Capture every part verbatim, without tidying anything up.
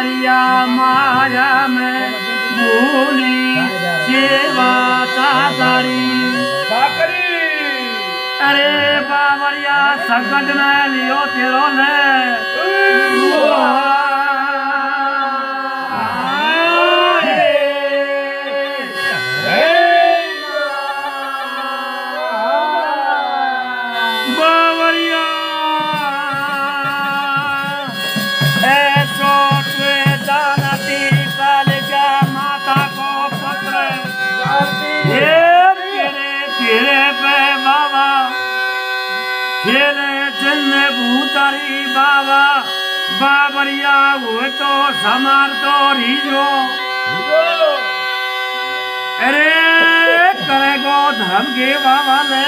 बावरिया माया में भूली सेवा तारी। अरे बावरिया संकट में लियो तेरो ले भूतारी बाबा बाबरिया हुए तो समार तो रिजो। अरे करेगो धर्म के बाबा ले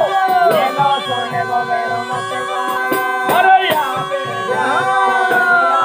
Aroya,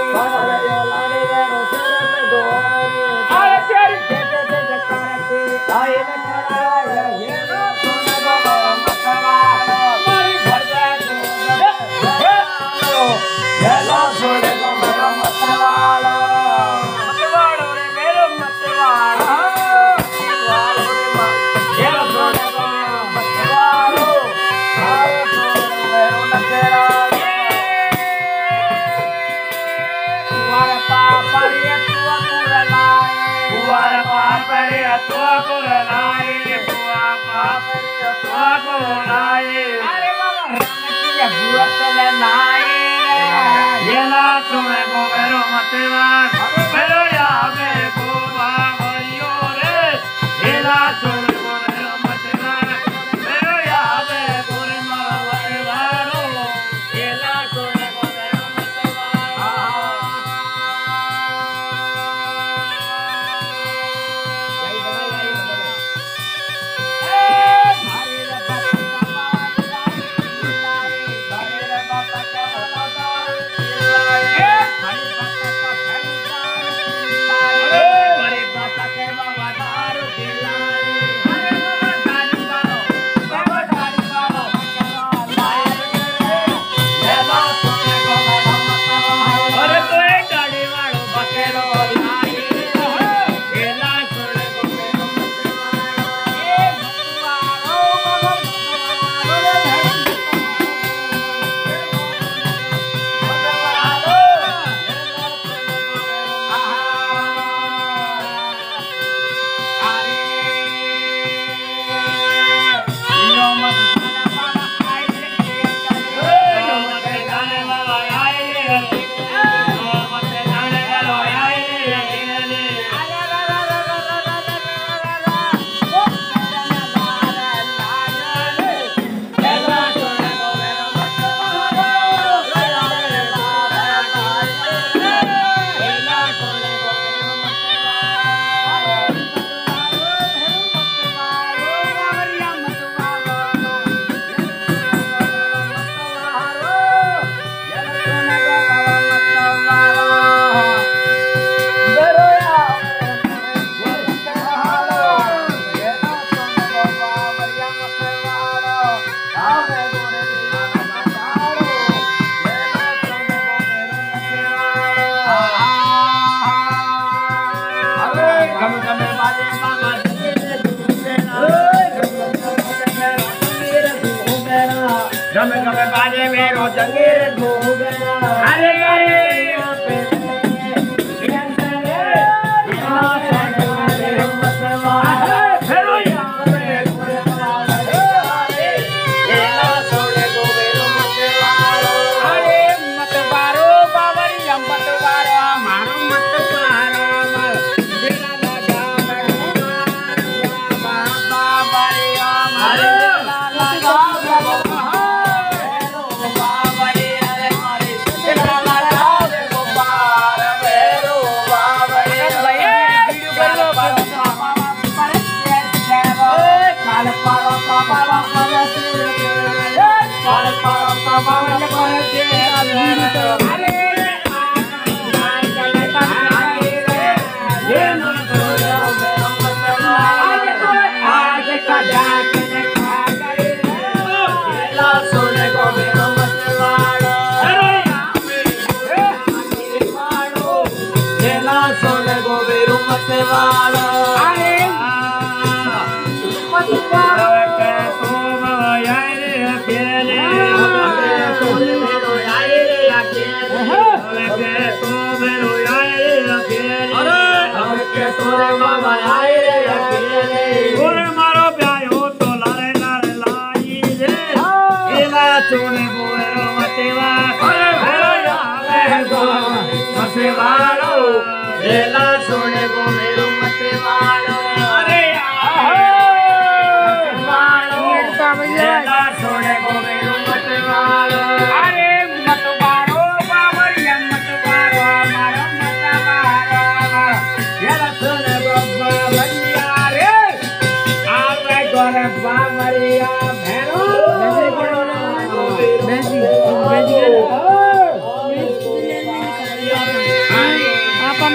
Messi, Messi, Messi,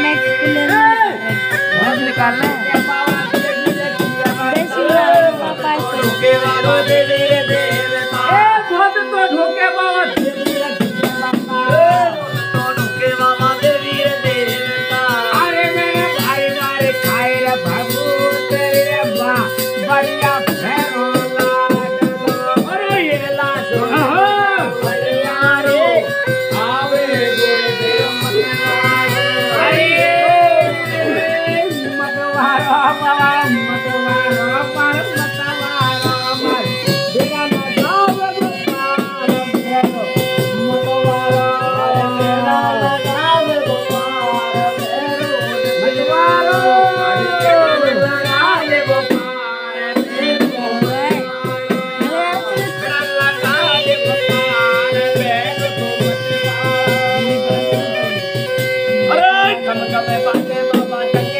next player बहुत निकाल ले पापा ढोके बाबा देवी रे देवता ए बहुत तो ढोके बाबा देवी रे देवता तो ढोके बाबा देवी रे देवता अरे मेरे भाई मारे खाए रे बाबू तेरे बा बढ़िया भैरोला अरे ये लाश बढ़िया रे आवे गोरे देव मतवार अरे मतवार बाबा मतवार पर मतवार मर बिना लगाव गोपाल भैरो मतवार बिना लगाव गोपाल भैरो मतवार अरे लगाव गोपाल भैरो बिना लगाव गोपाल भैरो मतवार अरे कनक में बाटे बाबा टके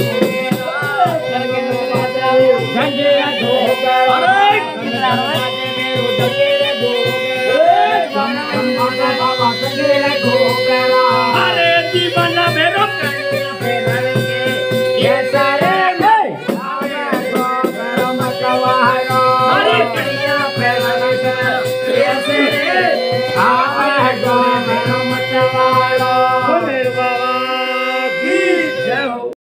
गंगे धोकर अरे कितना बाजे मेरो डगे रे धोकर बाबा गंगे धोकर अरे दीवाना मेरो